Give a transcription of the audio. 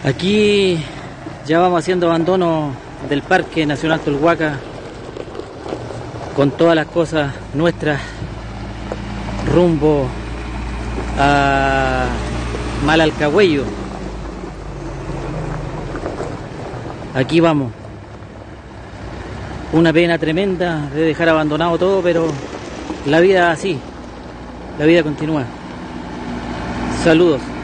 Aquí ya vamos haciendo abandono del Parque Nacional Tolhuaca con todas las cosas nuestras rumbo a Malalcahuello. Aquí vamos. Una pena tremenda de dejar abandonado todo, pero la vida así, la vida continúa. Saludos.